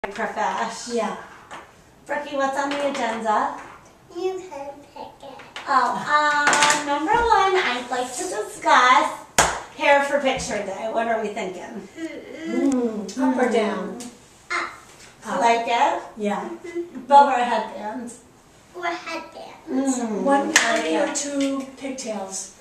Profesh. Yeah. Brookie, what's on the agenda? You can pick it. Number one, I'd like to discuss hair for picture day. What are we thinking? Up or down? I like it. Yeah. Bow or headband? Or headbands. One curly or two pigtails?